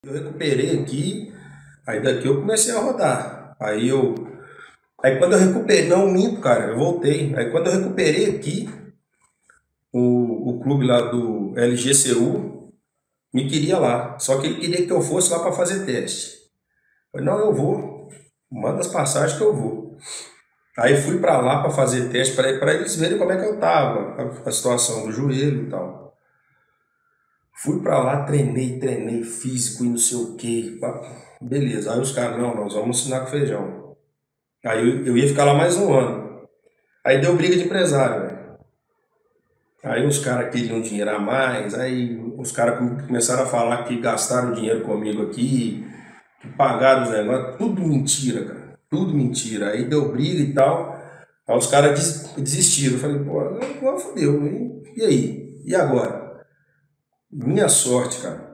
Eu recuperei aqui, aí daqui eu comecei a rodar. Aí quando eu recuperei, não minto, cara, eu voltei. Aí quando eu recuperei aqui, o clube lá do LGCU me queria lá. Só que ele queria que eu fosse lá para fazer teste. Eu falei, não, eu vou. Manda as passagens que eu vou. Aí fui para lá para fazer teste para eles verem como é que eu tava, a situação do joelho e tal. Fui para lá, treinei físico e não sei o quê. Beleza. Aí os caras, não, nós vamos ensinar com feijão. Aí eu ia ficar lá mais um ano. Aí deu briga de empresário, velho. Aí os caras queriam dinheiro a mais, aí os caras começaram a falar que gastaram dinheiro comigo aqui, que pagaram os negócios, tudo mentira, cara. Tudo mentira. Aí deu briga e tal. Aí os caras desistiram. Eu falei, pô, agora fodeu, hein? E aí? E agora? Minha sorte, cara.